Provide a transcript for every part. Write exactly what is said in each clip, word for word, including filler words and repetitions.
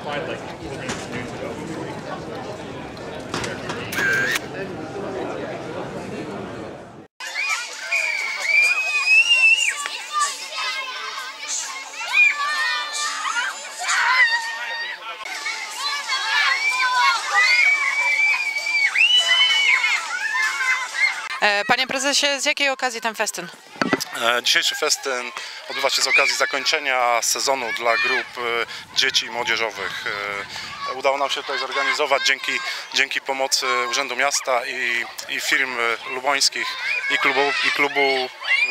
Panie prezesie, z jakiej okazji ten festyn? Dzisiejszy festyn odbywa się z okazji zakończenia sezonu dla grup dzieci i młodzieżowych. Udało nam się tutaj zorganizować dzięki, dzięki pomocy Urzędu Miasta i, i firm lubońskich i klubu, i klubu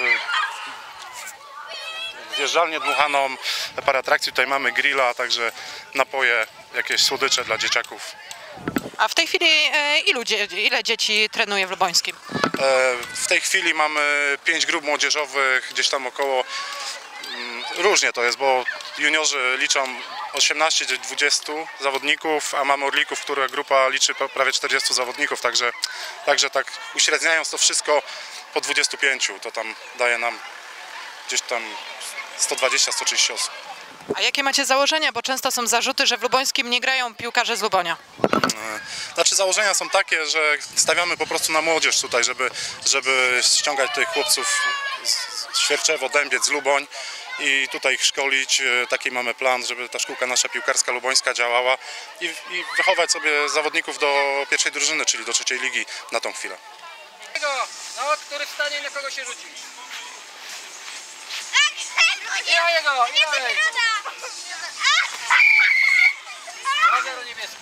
zjeżdżalnię dmuchaną, parę atrakcji. Tutaj mamy grilla, a także napoje, jakieś słodycze dla dzieciaków. A w tej chwili e, ilu dzie ile dzieci trenuje w Lubońskim? E, w tej chwili mamy pięć grup młodzieżowych, gdzieś tam około, mm, różnie to jest, bo juniorzy liczą osiemnaście do dwudziestu zawodników, a mamy orlików, która grupa liczy prawie czterdziestu zawodników, także, także tak uśredniając to wszystko po dwudziestu pięciu, to tam daje nam gdzieś tam sto dwadzieścia do stu trzydziestu osób. A jakie macie założenia? Bo często są zarzuty, że w Lubońskim nie grają piłkarze z Lubonia. Znaczy założenia są takie, że stawiamy po prostu na młodzież tutaj, żeby, żeby ściągać tych chłopców z Świerczewo, Dębiec, z Luboń i tutaj ich szkolić. Taki mamy plan, żeby ta szkółka nasza piłkarska lubońska działała i, i wychować sobie zawodników do pierwszej drużyny, czyli do trzeciej ligi na tą chwilę. No, który wstanie i na kogo się rzuci? I o jego, i o jej. Rozmiar niebieski.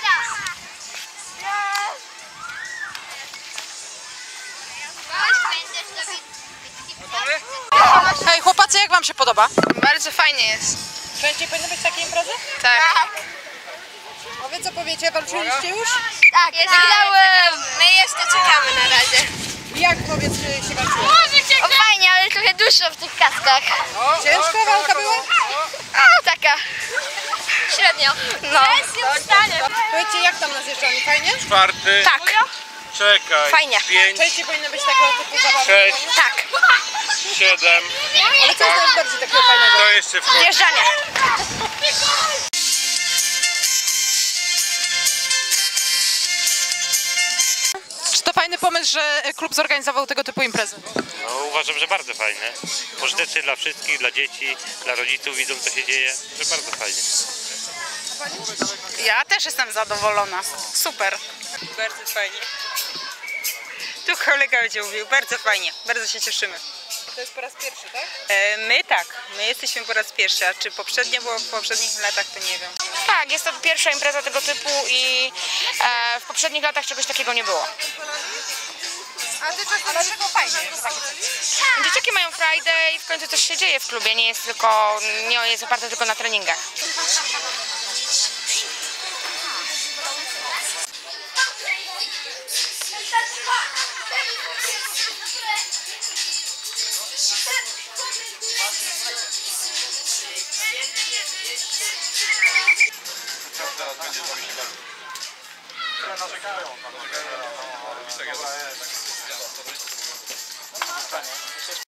Hej chłopacy, jak wam się podoba? Bardzo fajnie jest. Częściej powinny być takie imprezy? Tak. A wy co powiecie, walczyliście już? Tak, wygrałem. My jeszcze czekamy na razie. Jak powiedz, czy się walczyło? O, fajnie, ale trochę dużo w tych kaskach. Ciężka walka była? O, taka. Średnio. No. Powiedzcie, jak tam na zjeżdżalni, fajnie? Czwarty. Tak. Czekaj. Fajnie. Pięć, Częściej powinny być takiego typu zabawy. sześć, Tak. siedem. Ale co jest najbardziej takiego fajnego? To jeszcze wchodzi. Zjeżdżanie. Czy to fajny pomysł, że klub zorganizował tego typu imprezy? No, uważam, że bardzo fajne. Pożyteczne dla wszystkich, dla dzieci, dla rodziców, widzą co się dzieje, że bardzo fajnie. Ja też jestem zadowolona. Super. Bardzo fajnie. Tu kolega będzie mówił, bardzo fajnie, bardzo się cieszymy. To jest po raz pierwszy, tak? E, my tak, my jesteśmy po raz pierwszy, a czy poprzednio było w poprzednich latach, to nie wiem. Tak, jest to pierwsza impreza tego typu i e, w poprzednich latach czegoś takiego nie było. A ty coś dlaczego fajnie? Dzieciaki mają Friday i w końcu coś się dzieje w klubie, nie jest tylko, nie jest oparte tylko na treningach. Narzekają, narzekają na